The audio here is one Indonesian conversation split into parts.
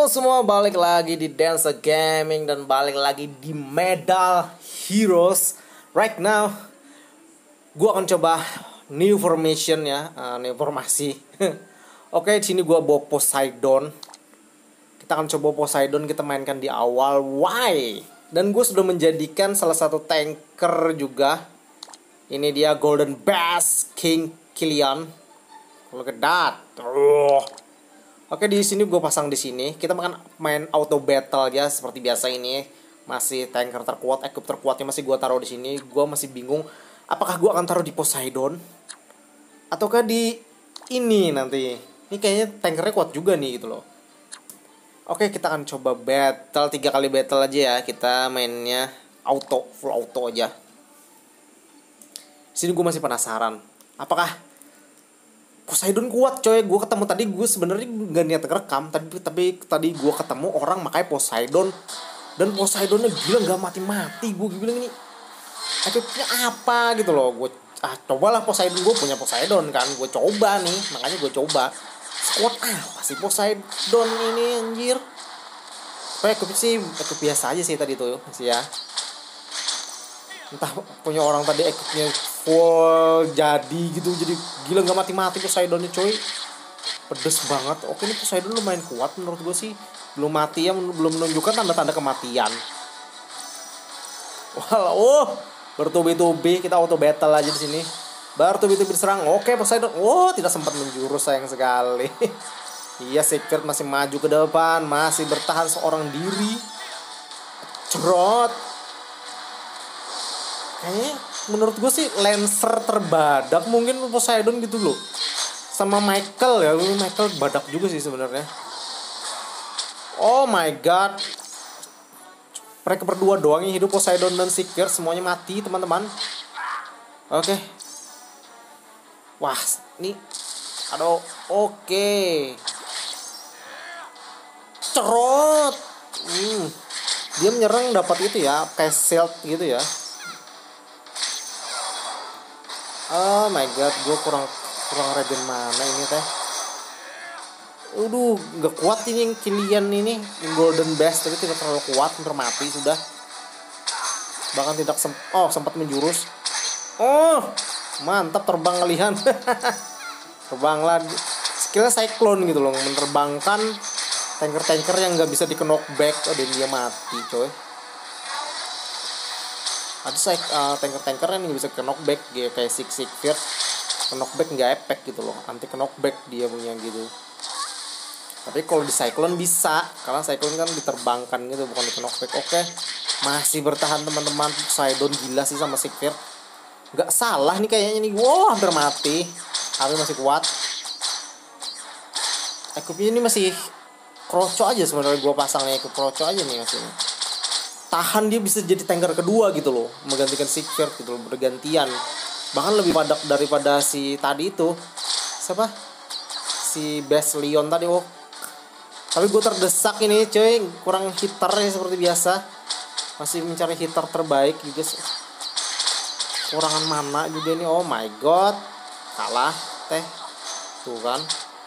semua, balik lagi di Dance Gaming dan balik lagi di Medal Heroes. Right now, gue akan coba new formation ya, new formasi. Oke, di sini gue bawa Poseidon. Kita akan coba Poseidon kita mainkan di awal. Why? Dan gue sudah menjadikan salah satu tanker juga. Ini dia Golden Bass King Killian. Look at that. Oke, di sini gue pasang di sini. Kita main auto battle aja seperti biasa ini. Masih tanker terkuat, equip terkuatnya masih gue taruh di sini. Gue masih bingung apakah gue akan taruh di Poseidon ataukah di ini nanti. Ini kayaknya tankernya kuat juga nih gitu loh. Oke, kita akan coba battle 3 kali battle aja ya. Kita mainnya auto, full auto aja. Di sini gue masih penasaran. Apakah Poseidon kuat coy. Gue ketemu tadi, gue sebenarnya gak niat ngerekam, tapi tadi gue ketemu orang makanya Poseidon, dan Poseidonnya gila gak mati-mati. Gue bilang ini efeknya apa gitu loh. Gue cobalah Poseidon, gue punya Poseidon kan, gue coba nih, makanya gue coba squad apa sih Poseidon ini anjir. Kayak ekip biasa aja sih tadi tuh sih ya. Entah punya orang tadi ekipnya full jadi gitu, jadi gila nggak mati-mati Poseidonnya coy, pedes banget. Oke, ini Poseidon lumayan kuat menurut gue sih, belum mati ya, belum menunjukkan tanda-tanda kematian. Bertubi-tubi kita auto battle aja di sini. Bertubi-tubi diserang. Oke, Poseidon. Tidak sempat menjurus, sayang sekali. Iya, Secret masih maju ke depan, masih bertahan seorang diri. Cerot. Kayaknya menurut gue sih Lancer terbadak mungkin Poseidon gitu loh. Sama Michael ya, Michael badak juga sih sebenarnya. Oh my god. Mereka berdua doang yang hidup, Poseidon dan Seeker semuanya mati teman-teman. Oke. Wah, ini aduh, oke. Cerot. Dia menyerang dapat itu ya, kayak shield gitu ya. Oh my god, gue kurang regen mana ini teh. Gak kuat ini yang Killian ini, yang Golden Bass tapi tidak terlalu kuat, hampir mati sudah. Bahkan tidak sempat menjurus. Mantap terbang kalian. Terbanglah. Skillnya Cyclone gitu loh, menerbangkan tanker-tanker yang gak bisa di knockback. Dan dia mati coy. Ada tanker-tanker yang bisa ke knockback kayak Sigfir. Knockback nggak efek gitu loh, anti knockback dia punya gitu. Tapi kalau di Cyclone bisa, karena Cyclone kan diterbangkan gitu, bukan di knockback. Oke, masih bertahan teman-teman. Poseidon gila sih sama Sigfir. Nggak salah nih kayaknya nih. Hampir mati, tapi masih kuat. Equipnya ini masih kroco aja sebenarnya, gue pasangnya ke kroco aja nih maksudnya. Tahan, dia bisa jadi tanker kedua gitu loh, menggantikan Sigfir gitu loh, bergantian. Bahkan lebih padat daripada si tadi itu. Siapa? Si Bass Leon tadi. Tapi gue terdesak ini cuy, kurang hitter ya seperti biasa. Masih mencari hitter terbaik juga. Kurangan mana juga ini. Oh my god. Kalah teh. Tuh kan.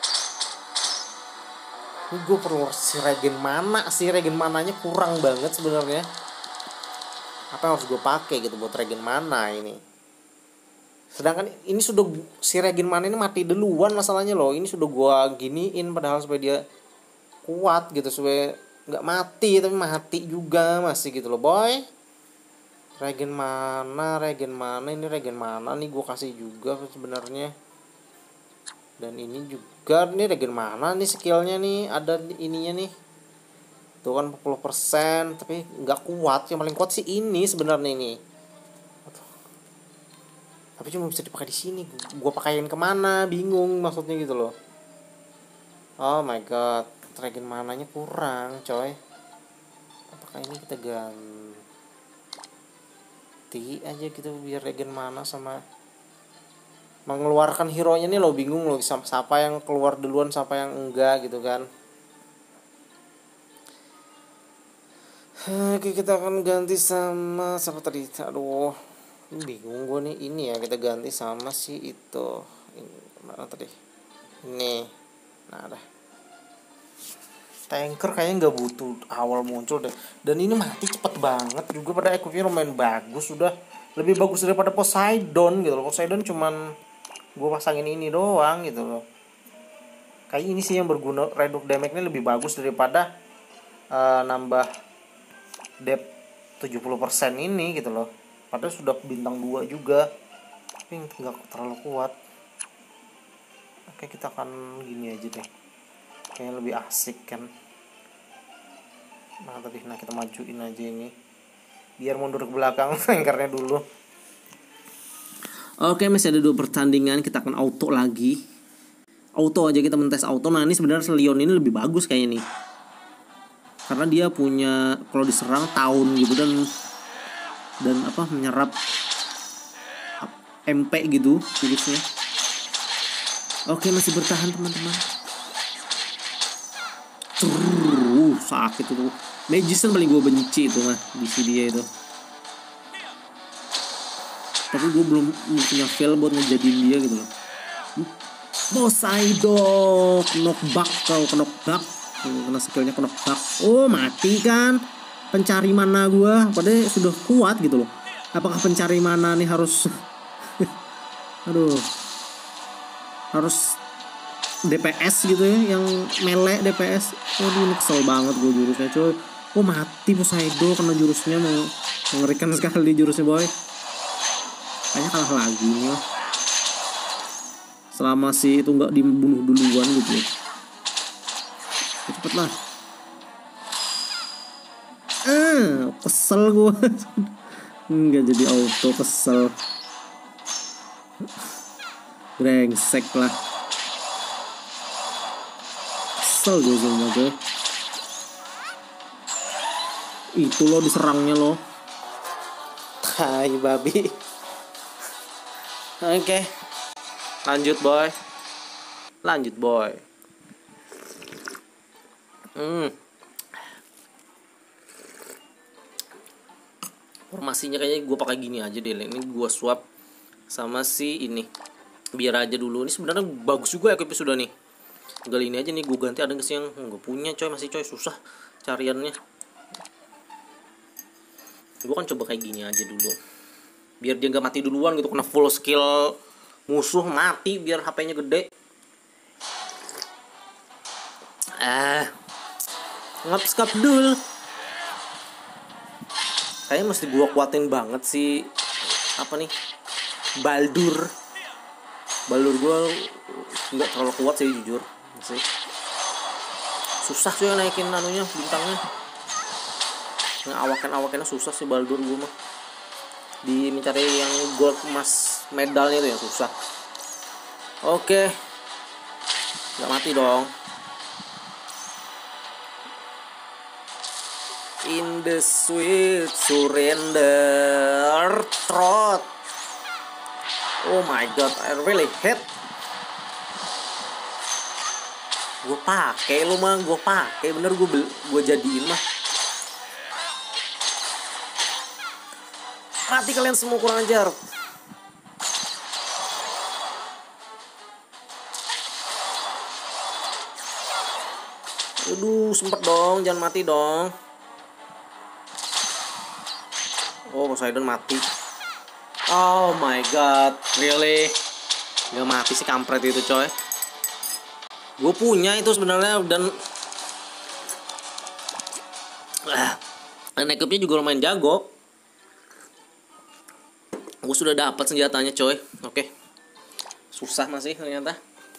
Ini gue perlu regen mananya kurang banget sebenarnya. Apa yang harus gue pakai gitu buat regen mana ini? Sedangkan ini sudah si regen mana ini mati duluan masalahnya loh. Ini sudah gue giniin padahal supaya dia kuat gitu, supaya nggak mati tapi mati juga masih gitu loh boy. Regen mana nih gue kasih juga sebenarnya. Dan ini juga nih regen mana nih skillnya nih, ada ininya nih. Tuh kan 40%, tapi nggak kuat. Yang paling kuat sih ini sebenarnya ini. Tapi cuma bisa dipakai di sini. Gue pakain kemana? Bingung maksudnya gitu loh. Oh my god, regen mananya kurang coy. Apakah ini kita ganti aja gitu biar regen mana sama mengeluarkan hero nya nih lo bingung lo, siapa yang keluar duluan siapa yang enggak gitu kan. Oke, kita akan ganti sama siapa tadi? Aduh, bingung gue nih. Ini ya, kita ganti sama si itu. Ini mana tadi? Ini. Nah, dah. Tanker kayaknya nggak butuh awal muncul deh. Dan ini mati cepet banget juga, pada equipnya lumayan bagus, sudah lebih bagus daripada Poseidon gitu loh. Poseidon cuman gue pasangin ini doang gitu loh. Kayak ini sih yang berguna, reduce damage-nya lebih bagus daripada nambah depth 70% ini gitu loh. Padahal sudah bintang 2 juga, tapi nggak terlalu kuat. Oke, kita akan gini aja deh, kayaknya lebih asik kan. Nah kita majuin aja ini biar mundur ke belakang tankernya dulu. Oke, masih ada 2 pertandingan, kita akan auto lagi. Auto aja, kita mentes auto. Nah ini sebenarnya Leon ini lebih bagus kayaknya nih, karena dia punya kalau diserang tahun gitu, dan apa, menyerap MP gitu jurusnya. Oke, masih bertahan teman-teman. Sakit itu. Magician paling gue benci itu mah di dia itu. Tapi gue belum punya feel buat ngejadiin dia gitu loh. Poseidon knockback, kau knockback, kena skillnya knockback. Oh mati kan. Pencari mana gue, padahal sudah kuat gitu loh. Apakah pencari mana nih harus aduh, harus DPS gitu ya, yang melee DPS. Aduh ini kesel banget gue jurusnya coy. Oh mati Poseidon kena jurusnya, mengerikan sekali jurusnya boy. Kayaknya kalah lagi nih lah, selama si itu nggak dibunuh duluan gitu ya. Cepet lah. Kesel gue. Nggak jadi auto, kesel. Brengsek lah. Kesel gue semua tuh. Itu lo diserangnya lo. Tai babi. Oke. Lanjut boy. Formasinya kayaknya gue pakai gini aja deh. Ini gue swap sama si ini. Biar aja dulu. Ini sebenarnya bagus juga equipnya sudah nih. Tinggal ini aja nih gue ganti. Ada nggak sih yang nggak punya coy, masih coy, susah cariannya. Gue kan coba kayak gini aja dulu, biar dia nggak mati duluan gitu, kena full skill musuh mati, biar HP-nya gede. Ngap dulu. Kayaknya mesti gue kuatin banget sih apa nih, Baldur gue nggak terlalu kuat sih jujur sih. Susah sih naikin anunya, bintangnya. Awaken-awakennya susah sih Baldur gue mah. Di mencari yang gold emas medalnya itu yang susah. Oke. Gak mati dong. In the sweet surrender throat. Oh my god, I really hate. Gue pakai lu mah, bener gue jadiin mah. Mati kalian semua, kurang ajar. Aduh, sempet dong, jangan mati dong. Oh, Poseidon mati. Oh my god, really? Gak mati sih kampret itu coy. Gue punya itu sebenarnya, dan equipnya juga lumayan jago. Gue sudah dapat senjatanya coy. Oke. Susah masih ternyata.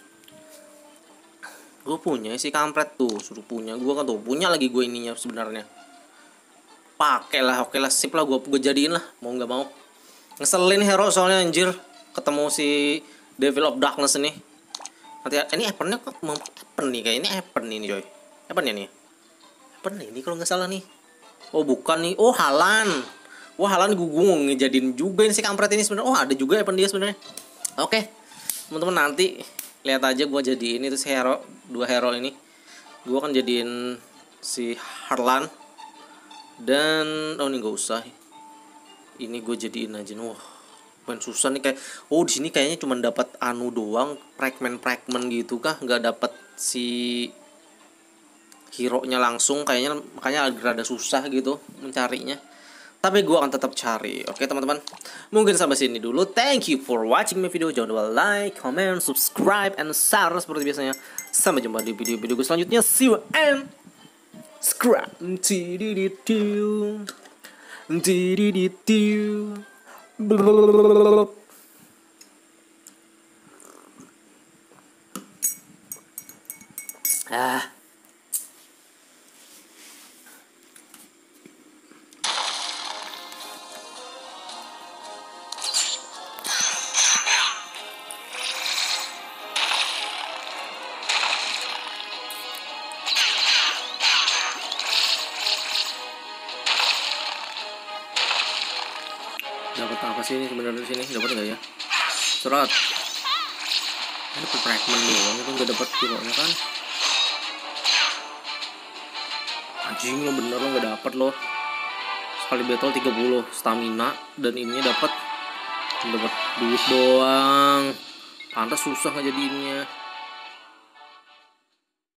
Gue punya si kampret tuh, suruh punya. Gue kan tuh punya lagi gue ininya sebenarnya. Pakai lah, oke lah, sip lah, gue jadiin lah, mau nggak mau. Ngeselin hero soalnya anjir. Ketemu si Devil of Darkness ini. Nanti ini Apple-nya kok mau Apple nih, kayak ini Apple nih coy. Apple-nya nih. Apple nih kalau nggak salah nih. Oh bukan nih, oh Halan. Wah Halan gue ngejadiin juga ini si kampret ini sebenarnya. Oh ada juga Apple dia sebenarnya. Oke. Teman-teman nanti lihat aja gue jadiin itu si hero, 2 hero ini. Gue akan jadiin si Harlan. Dan ini gak usah. Ini gue jadiin aja. Wah, main susah nih kayak. Oh di sini kayaknya cuma dapat anu doang, fragment gitu kah? Nggak dapat si hero-nya langsung, kayaknya makanya agak rada susah gitu mencarinya. Tapi gue akan tetap cari. Oke teman-teman, mungkin sampai sini dulu. Thank you for watching my video. Jangan lupa like, comment, subscribe, and share seperti biasanya. Sampai jumpa di video-video gue selanjutnya. See you and subscribe. Ah. Dapat apa sih ini sebenarnya di sini? Dapat enggak ya? Surat. Ini fragment doang, itu enggak dapat hero-nya kan? Anjing lo, bener lo, enggak dapat lo. Sekali battle 30 stamina dan ininya dapat duit doang. Pantas susah ngejadiinnya.